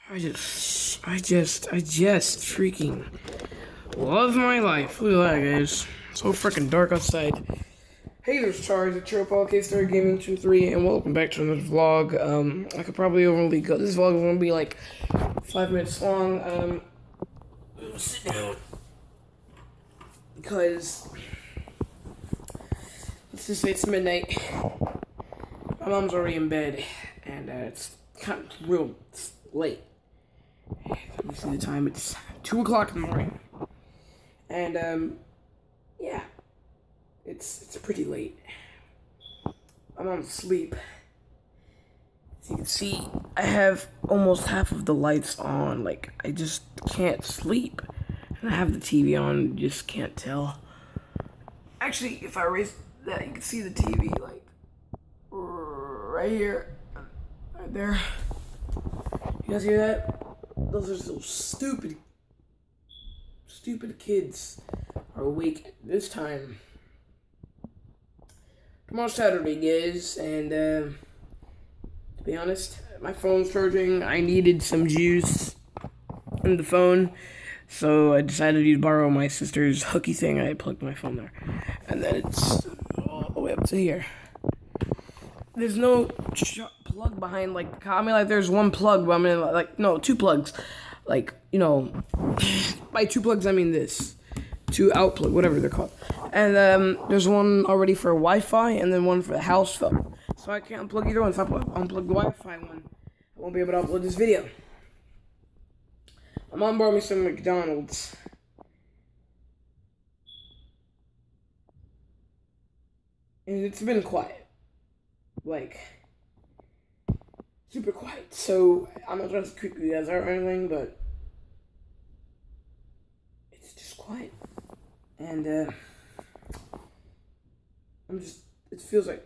I just freaking love my life. Look at that, guys. So freaking dark outside. Hey, there's Charles at Tropal K-Star Gaming 23, and welcome back to another vlog. I could probably overly go. This vlog is gonna be like 5 minutes long. Sit down because let's just say it's midnight. My mom's already in bed, and it's kind of real late. Let me see the time. It's 2 o'clock in the morning, and yeah, it's pretty late. I'm on sleep. As you can see, I have almost half of the lights on. Like, I just can't sleep, and I have the TV on. Just can't tell. Actually, if I raise that, you can see the TV like right here, right there. You guys hear that? Those are so stupid kids are awake at this time. Tomorrow's Saturday, guys, and to be honest, my phone's charging. I needed some juice in the phone, so I decided to borrow my sister's hooky thing. I plugged my phone there, and then it's all the way up to here. There's no plug behind, like, I mean, like, there's one plug, but I mean, like, no, two plugs. Like, you know, by two plugs, I mean this. Two out plug, whatever they're called. And there's one already for Wi-Fi, and then one for the house phone. So I can't unplug either one. If I unplug the Wi-Fi one, I won't be able to upload this video. My mom brought me some McDonald's. And it's been quiet. Like, super quiet. So I'm not trying to creep you guys out or anything, but it's just quiet. And it feels like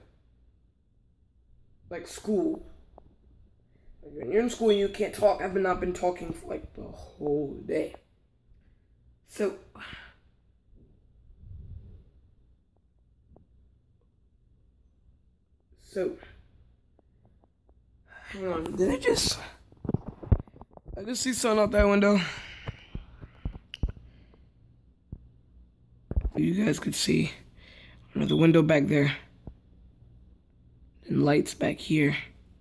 school. Like, when you're in school and you can't talk, I've not been talking for like the whole day. So hang on, did I just see something out that window? You guys could see under the window back there, and lights back here.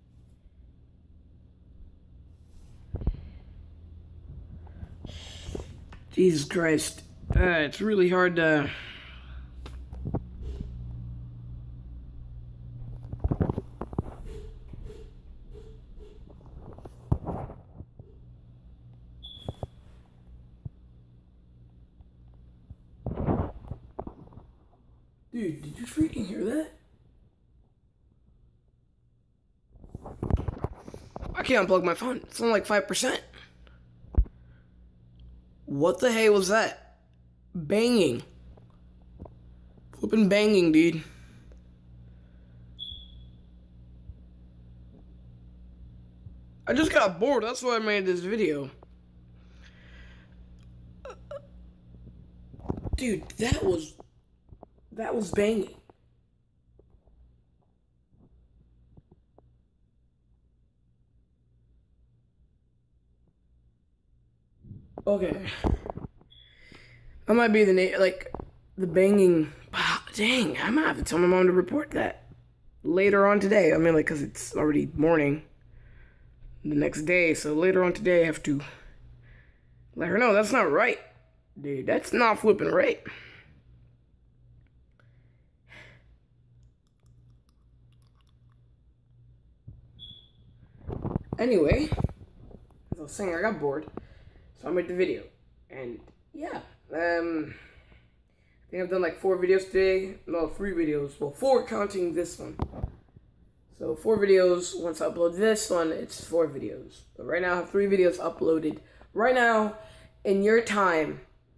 Jesus Christ, it's really hard to Dude, did you freaking hear that? I can't unplug my phone. It's only like 5%. What the hey was that? Banging. Flipping banging, dude. I just got bored. That's why I made this video. Dude, that was banging. Okay. I might be the banging. Dang, I might have to tell my mom to report that later on today. I mean, like, because it's already morning the next day. So later on today, I have to let her know that's not right. Dude, that's not flipping right. Anyway, as I was saying, I got bored, so I made the video, and yeah, I think I've done like 4 videos today. No, 3 videos. Well, 4 counting this one. So 4 videos. Once I upload this one, it's 4 videos. But right now, I have 3 videos uploaded. Right now, in your time,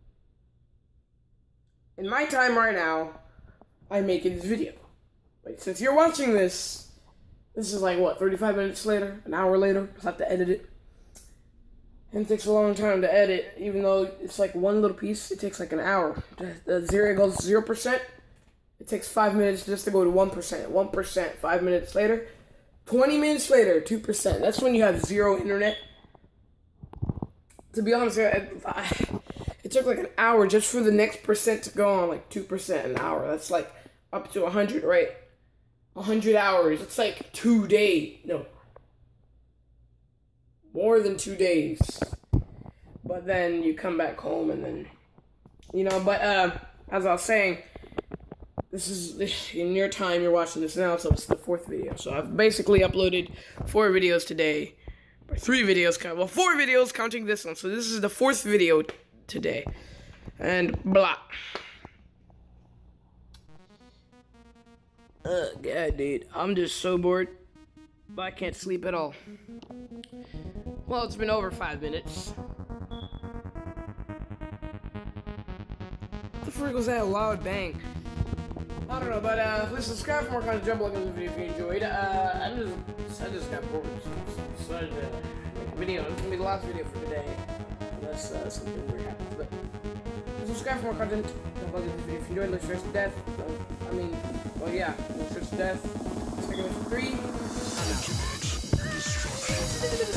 in my time right now, I'm making this video. Like, since you're watching this. This is like, what, 35 minutes later? An hour later? I have to edit it. And it takes a long time to edit, even though it's like one little piece. It takes like an hour. The zero goes 0%. It takes 5 minutes just to go to 1%. 1%, 5 minutes later. 20 minutes later, 2%. That's when you have zero internet. To be honest, it took like an hour just for the next percent to go on, like 2% an hour. That's like up to 100, right? 100 hours. It's like 2 days. No. More than 2 days. But then you come back home and then, you know, but as I was saying, this is, in your time, you're watching this now, so it's the 4th video. So I've basically uploaded 4 videos today. Or 3 videos, 4 videos counting this one. So this is the 4th video today. And blah. God, dude, I'm just so bored. But I can't sleep at all. Well, it's been over 5 minutes. What the frick was that loud bang? I don't know, but please subscribe for more content. Jump like this video if you enjoyed. I just got bored, so I decided to make a video. It's gonna be the last video for today, unless something weird happens. But subscribe for more content. Jump like this video if you enjoyed. Let's Stress to Death. Well, yeah, Let's Stress to Death. Second 3.